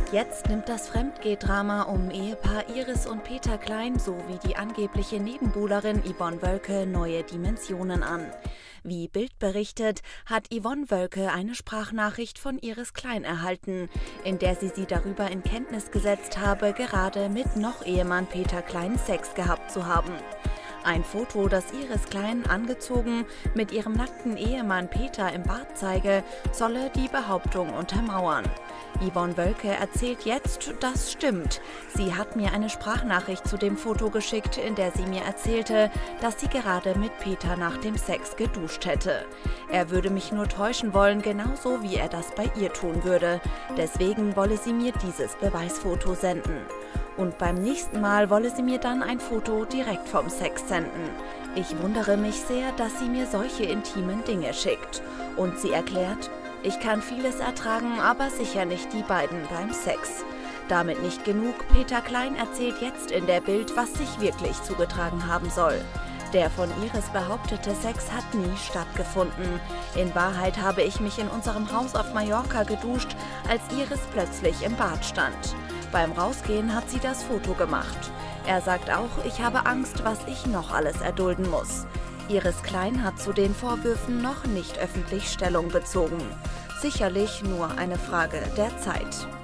Jetzt nimmt das Fremdgeh-Drama um Ehepaar Iris und Peter Klein sowie die angebliche Nebenbuhlerin Yvonne Wölke neue Dimensionen an. Wie Bild berichtet, hat Yvonne Wölke eine Sprachnachricht von Iris Klein erhalten, in der sie darüber in Kenntnis gesetzt habe, gerade mit Noch-Ehemann Peter Klein Sex gehabt zu haben. Ein Foto, das Iris Klein angezogen mit ihrem nackten Ehemann Peter im Bad zeige, solle die Behauptung untermauern. Yvonne Wölke erzählt jetzt, das stimmt. Sie hat mir eine Sprachnachricht zu dem Foto geschickt, in der sie mir erzählte, dass sie gerade mit Peter nach dem Sex geduscht hätte. Er würde mich nur täuschen wollen, genauso wie er das bei ihr tun würde. Deswegen wolle sie mir dieses Beweisfoto senden. Und beim nächsten Mal wolle sie mir dann ein Foto direkt vom Sex senden. Ich wundere mich sehr, dass sie mir solche intimen Dinge schickt. Und sie erklärt, ich kann vieles ertragen, aber sicher nicht die beiden beim Sex. Damit nicht genug, Peter Klein erzählt jetzt in der Bild, was sich wirklich zugetragen haben soll. Der von Iris behauptete Sex hat nie stattgefunden. In Wahrheit habe ich mich in unserem Haus auf Mallorca geduscht, als Iris plötzlich im Bad stand. Beim Rausgehen hat sie das Foto gemacht. Er sagt auch, ich habe Angst, was ich noch alles erdulden muss. Iris Klein hat zu den Vorwürfen noch nicht öffentlich Stellung bezogen. Sicherlich nur eine Frage der Zeit.